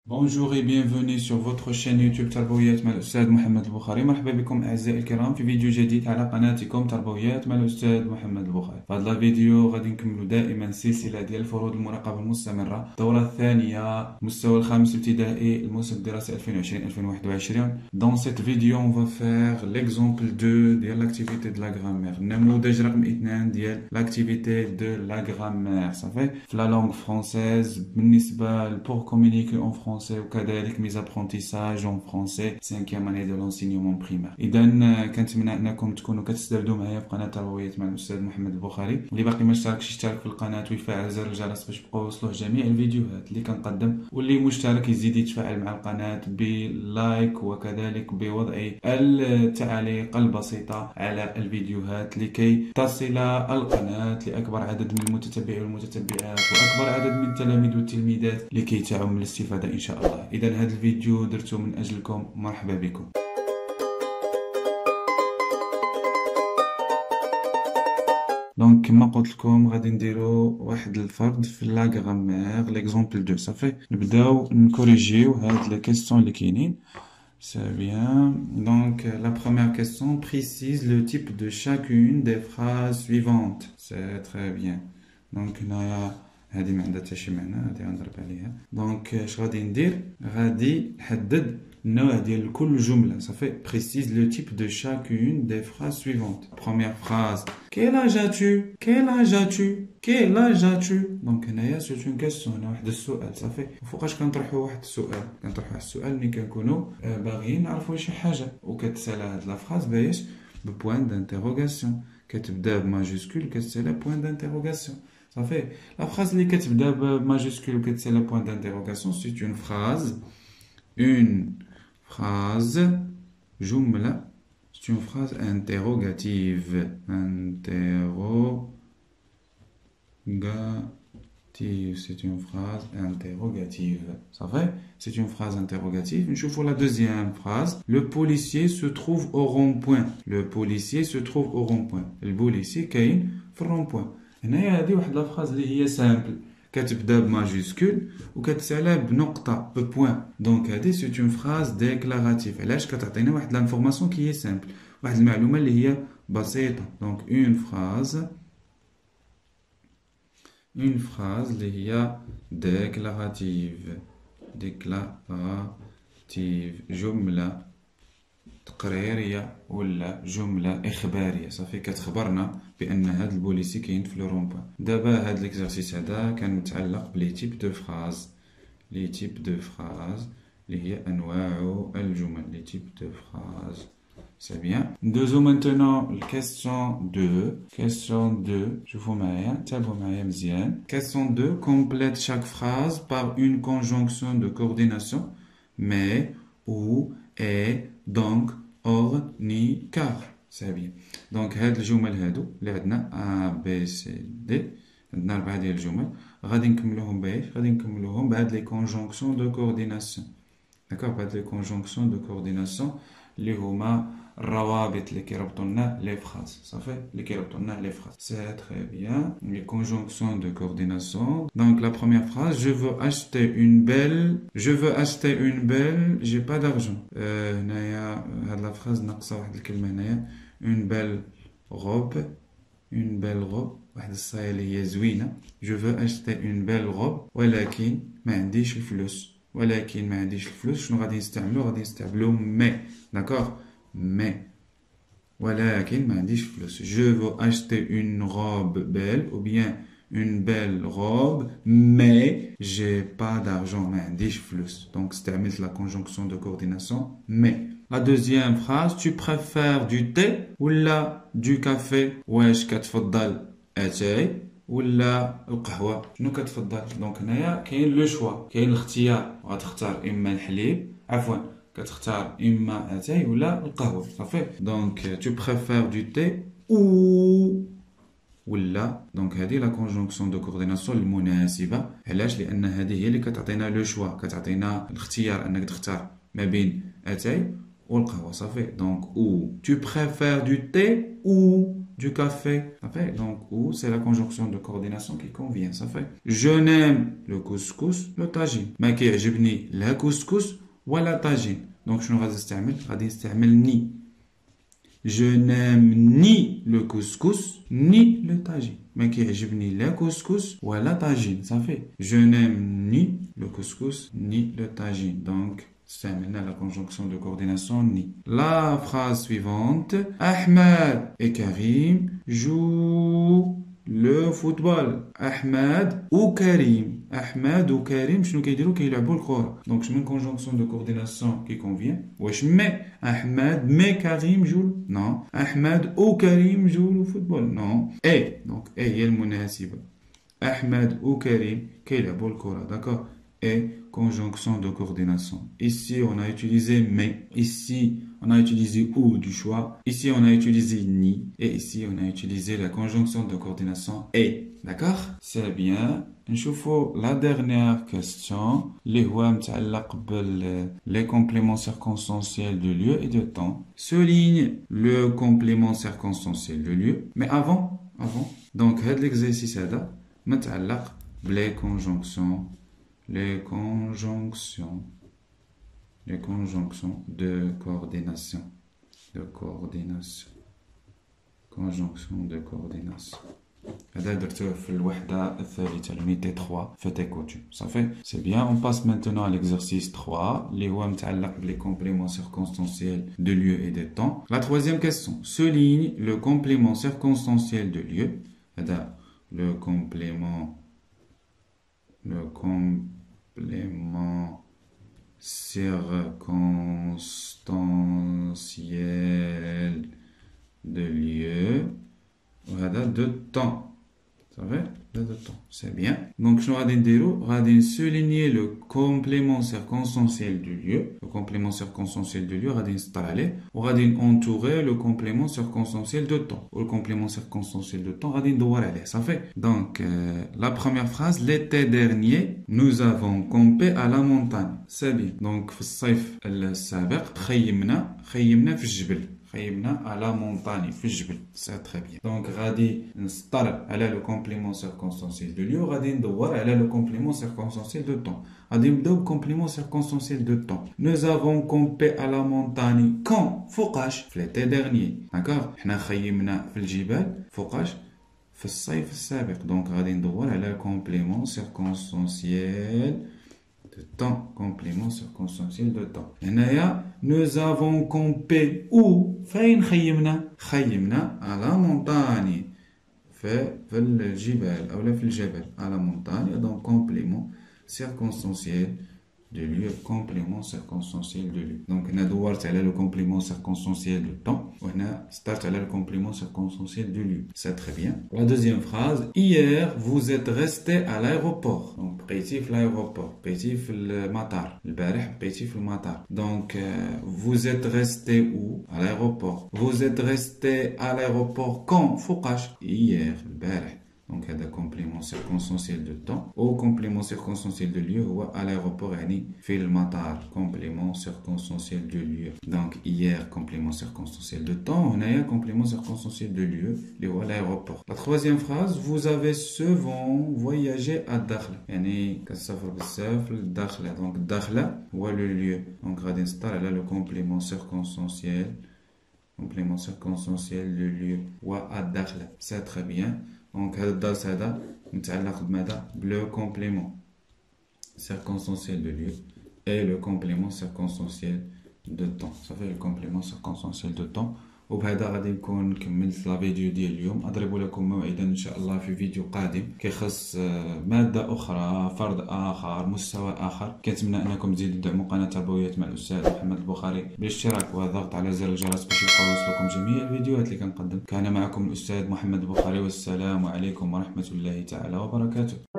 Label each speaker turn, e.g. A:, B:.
A: Bonjour et bienvenue sur votre chaîne يوتيوب تربويات مع الأستاذ محمد البخاري. مرحبا بكم أعزائي الكرام في فيديو جديد على قناتكم تربويات مع الأستاذ محمد البخاري. في هذا الفيديو غادي نكملوا دائما سلسلة ديال الفروض المراقبة المستمرة، الدورة الثانية، المستوى الخامس الابتدائي، الموسم الدراسي 2020-2021. Dans cette vidéo on va faire l'exemple 2 ديال l'activité de la grammaire. النموذج رقم 2 ديال l'activité de la grammaire. صافي في la langue française بالنسبة pour communiquer en français وكذلك mes apprentissages en français 5e année de l'enseignement primaire. اذا كنتمنى انكم تكونوا كتستافدوا معايا في قناه تربويات مع الاستاذ محمد البخاري. اللي باقي ما اشتركش يشترك في القناه ويفعل زر الجرس باش يبقاو يوصلوه جميع الفيديوهات اللي كنقدم، واللي مشترك يزيد يتفاعل مع القناه بلايك وكذلك بوضع التعليق البسيطه على الفيديوهات لكي تصل القناه لاكبر عدد من المتتبعين والمتتبعات واكبر عدد من التلاميذ والتلميذات لكي تعم الاستفاده ان شاء الله. اذا هذا الفيديو درته من اجلكم، مرحبا بكم. دونك كما قلت لكم غادي نديرو واحد الفرض في لا غرامير ليكزامبل 2. صافي نبداو نكوريجيو هاد لي كيسيون اللي كاينين. C'est bien. Donc, la première question précise le type de chacune des phrases suivantes. C'est très bien. Donc, هذه ما عندها حتى شي معنى، هذه غنضرب عليها. دونك اش غادي ندير؟ غادي نحدد النوع ديال كل جملة. صافي précise le type de chacune des phrases suivantes. Première phrase: quel âge as-tu? Quel âge as-tu? Quel âge as-tu? دونك هنايا سي اون كيسيون، واحد السؤال. صافي وفوقاش كنطرحوا واحد السؤال، كنطرحوا واحد السؤال ملي كنكونوا باغيين نعرفوا شي حاجة، وكتسالى هاد لا فراز باش ببوان دانتيروغاسيون، كتبدا بماجيسكول كتسالى بوان دانتيروغاسيون. صافي لا فراز اللي كتبدا بماجيسكول وكتسالى بوان دانتيروغاسيون سي اون فراز، جملة، c'est une phrase interrogative. C'est une phrase interrogative. Ça fait? C'est une phrase interrogative. نشوفوا la deuxième phrase. Le policier se trouve au rond-point. Le policier se trouve au rond-point. Le policier كاين في الرون-point. هنايا هذه واحد لا فراز اللي هي سامبل، كتبدا بماجيسكول وكتسالى بنقطه ببوان. دونك هذه سي اون فراز ديكلاراتيف. علاش؟ كتعطينا واحد لانفورماسيون كي هي سامبل، واحد المعلومه اللي هي بسيطه. دونك اون فراز اللي هي ديكلاراتيف، جمله تقريريه ولا جمله اخباريه. صافي كتخبرنا بان هاد البوليسي كاين في لو رومبوان. دابا هاد ليكزارسيس هذا كان متعلق بلي تيب دو فراز، اللي هي انواع الجمل، لي تيب دو فراز. C'est bien. ندوزو maintenant الكيسيون 2. شوفوا معايا، تابعوا معايا مزيان. Question 2: complète chaque phrase par une conjonction de coordination mais, ou, et, donc, or, ni, car. C'est bien. Donc هاد الجمل هادو اللي عندنا A B C D، عندنا 4 ديال الجمل، غادي نكملوهم باش غادي نكملوهم بهاد لي كونجونكسيون دو كورديناسيون. داكوغ، بهاد لي كونجونكسيون دو كورديناسيون اللي هما الروابط اللي كيربطوا لنا لي فراز. صافي اللي كيربطوا لنا لي فراز. سي تري بيان. لي كونجونكسيون دو كورديناسيون. دونك لا بروميير فراز: je veux acheter une belle, j'ai pas d'argent. هنايا هاد لا فراز ناقصه واحد الكلمه هنايا. une belle robe، واحد الصايه اللي هي زوينه. je veux acheter une belle robe ولكن ما عنديش الفلوس. شنو غادي نستعملو؟ مي. داكوغ، مي، ولكن ما عنديش فلوس. je veux acheter une robe belle ou bien une belle robe mais j'ai pas d'argent. ما عنديش فلوس. donc استعملت la conjonction de coordination mais. La deuxième phrase: tu préfères du thé ولا du café؟ واش كتفضل اتاي ولا القهوه؟ شنو كتفضل؟ دونك هنايا كاين لو شوا، كاين الاختيار، غتختار اما الحليب، كتختار اما اتاي ولا القهوه. صافي دونك tu préfères du thé ولا. دونك هذه لا كونجونكسيون دو كورديناسيون المناسبه. علاش؟ لان هذه هي اللي كتعطينا لو شوا، كتعطينا الاختيار انك تختار ما بين اتاي والقهوه. صافي دونك tu préfères du thé ou du café. Ça fait donc ou c'est la conjonction de coordination qui convient. Ça fait je n'aime le couscous, le tagine. ما كيعجبني لا couscous ولا tagine. Donc شنو غادي نستعمل؟ غادي نستعمل ني. Je n'aime ni le couscous ni le tagine. ما كيعجبني لا couscous ولا tagine. Ça fait je n'aime ni le couscous ni le tagine. Donc c'est maintenant la conjonction de coordination ni. La phrase suivante. Ahmed et Karim jouent le football. Ahmed ou Karim. Ahmed ou Karim, شنو كيديروا؟ كيلعبوا الكرة. Donc je mets une conjonction de coordination qui convient. واش مي Ahmed mais Karim joue? Non. Ahmed ou Karim joue le football? Non. Et donc et هي المناسبة. Ahmed ou Karim كيلعبوا الكرة. D'accord. Et conjonction de coordination. Ici, on a utilisé mais. Ici, on a utilisé ou du choix. Ici, on a utilisé ni. Et ici, on a utilisé la conjonction de coordination et. D'accord? C'est bien. نشوفوا la dernière question اللي هو متعلق les compléments circonstanciels de lieu et de temps. Souligne le complément circonstanciel de lieu. Mais avant, donc هذا l'exercice هذا متعلق les conjonctions de coordination. Conjonction de coordination. هذا درتوه في الوحدة الثالثة l'unité 3 fait et coutume. Ça fait c'est bien. On passe maintenant à l'exercice 3 اللي هو متعلق les compléments circonstanciels de lieu et de temps. La troisième question. Souligne le complément circonstanciel de lieu. هذا le complément circonstanciel de lieu de temps. Ça va? De temps. C'est bien. Donc, je vais souligner le complément circonstanciel du lieu. Le complément circonstanciel du lieu, on va entourer le complément circonstanciel de temps. Ou le complément circonstanciel de temps, ça fait. Donc, la première phrase, l'été dernier, nous avons campé à la montagne. C'est bien. Donc, في الصيف السابق خيمنا في الجبل. خيمنا à la montagne في الجبل. C'est très bien. Donc غادي نسطر على le complément circonstanciel de lieu وغادي ندور على le complément circonstanciel de temps. غادي نبداو complément circonstanciel de temps. Nous avons campé à la montagne quand؟ فوقاش؟ في l'été dernier. D'accord؟ حنا خيمنا في الجبال فوقاش؟ في الصيف السابق. Donc غادي ندور على complément circonstanciel de temps. Complément circonstanciel de temps. هنايا nous avons campé où؟ فين خيمنا؟ خيمنا à la montagne. في الجبال أو في الجبل. À la montagne. Donc complément circonstanciel de lieu. Complément circonstanciel de lieu. Donc on a دورت على le complément circonstanciel de temps. وهنا start على le complément circonstanciel de lieu. C'est très bien. La deuxième phrase. Hier vous êtes resté à l'aéroport. Donc بقيتي في l'aéroport. بقيتي في المطار. البارح بقيتي في المطار. Donc vous êtes resté où? À l'aéroport. Vous êtes resté à l'aéroport quand? فوقاش؟ Hier البارح. Donc هذا complément circonstanciel de temps. Au complément circonstanciel de lieu هو à l'aéroport يعني في المطار. Complément circonstanciel de lieu. Donc hier complément circonstanciel de temps. هنايا complément circonstanciel de lieu اللي هو l'aéroport. La troisième phrase. Vous avez souvent voyagé à الداخلة. يعني كتسافر بزاف للداخلة. Donc الداخلة هو le lieu. Donc غادي نسطر على le complément circonstanciel. Complément circonstanciel de lieu و الداخلة. C'est très bien. Donc هذا الدرس هذا متعلق بماذا؟ بلو complément circonstanciel de lieu et le complément circonstanciel de temps. Ça fait le complément circonstanciel de temps. وبهذا غادي نكون كملت لا فيديو ديال اليوم. اضرب لكم موعدا ان شاء الله في فيديو قادم كيخص ماده اخرى، فرد اخر، مستوى اخر. كنتمنى انكم تزيدوا تدعموا قناه تربويات مع الاستاذ محمد البخاري بالاشتراك والضغط على زر الجرس باش يوصلكم جميع الفيديوهات اللي كنقدم. كان معكم الاستاذ محمد البخاري والسلام عليكم ورحمه الله تعالى وبركاته.